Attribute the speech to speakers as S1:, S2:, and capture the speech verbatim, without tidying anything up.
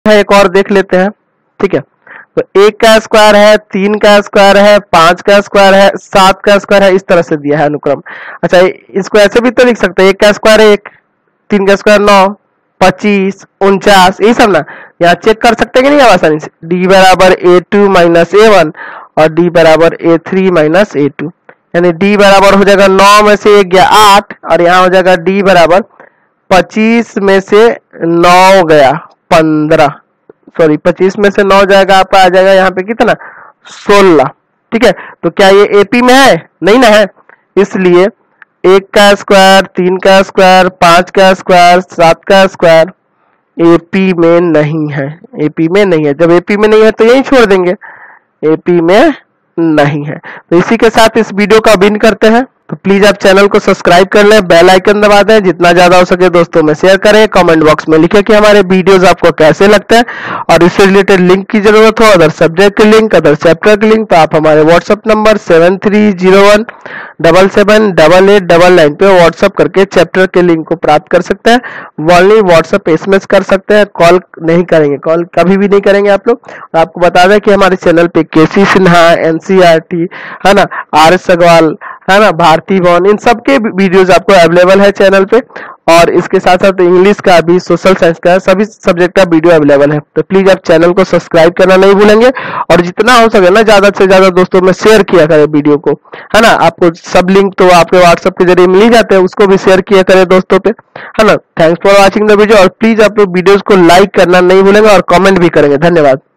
S1: है एक और देख लेते हैं। ठीक है, तो एक का स्क्वायर है, तीन का स्क्वायर है, पांच का स्क्वायर है, सात का स्क्वायर है, इस तरह से दिया है अनुक्रम। अच्छा, इसको ऐसे भी तो लिख सकते हैं, एक का स्क्वायर एक, तीन का स्क्वायर नौ, पच्चीस, उनचास, यही सब ना। यहाँ चेक कर सकते हैं कि नहीं आप आसानी से। डी बराबर A two minus A one और डी बराबर A three minus A two, यानी डी बराबर हो जाएगा नौ में से एक गया आठ, और यहाँ हो जाएगा डी बराबर पच्चीस में से नौ गया पंद्रह, सॉरी पच्चीस में से नौ जाएगा आपका, आ जाएगा यहाँ पे कितना, सोलह। ठीक है, तो क्या ये एपी में है? नहीं ना है, इसलिए एक का स्क्वायर, तीन का स्क्वायर, पांच का स्क्वायर, सात का स्क्वायर एपी में नहीं है। एपी में नहीं है, जब एपी में नहीं है तो यही छोड़ देंगे, एपी में नहीं है। तो इसी के साथ इस वीडियो का विन करते हैं। तो प्लीज आप चैनल को सब्सक्राइब कर लें, बेल आइकन दबा दें, जितना ज्यादा हो सके दोस्तों में शेयर करें, कमेंट बॉक्स में लिखें कि हमारे वीडियोस आपको कैसे लगते हैं, और इससे रिलेटेड लिंक की जरूरत हो, अदर सब्जेक्ट के लिंक, अदर चैप्टर के लिंक, तो आप हमारे WhatsApp number seven three zero one double seven double eight double nine पे व्हाट्सएप करके चैप्टर के लिंक को प्राप्त कर सकते हैं। वॉनली व्हाट्सएप एसएमएस कर सकते हैं, कॉल नहीं करेंगे, कॉल कभी भी नहीं करेंगे आप लोग। आपको बता दें कि हमारे चैनल पे केसी सिन्हा, एनसीईआरटी है ना, आर एस अग्रवाल है ना, भारती भवन, इन सब के वीडियोस आपको अवेलेबल है चैनल पे, और इसके साथ साथ इंग्लिश का भी, सोशल साइंस का, सभी सब्जेक्ट का वीडियो अवेलेबल है। तो प्लीज आप चैनल को सब्सक्राइब करना नहीं भूलेंगे, और जितना हो सके ना ज्यादा से ज्यादा दोस्तों में शेयर किया करें वीडियो को, है ना। आपको सब लिंक तो आपके व्हाट्सएप के जरिए मिल ही जाते हैं, उसको भी शेयर किया करें दोस्तों पे, है ना। Thanks for watching the video, और प्लीज आप लोग वीडियोज को लाइक करना नहीं भूलेंगे और कमेंट भी करेंगे। धन्यवाद।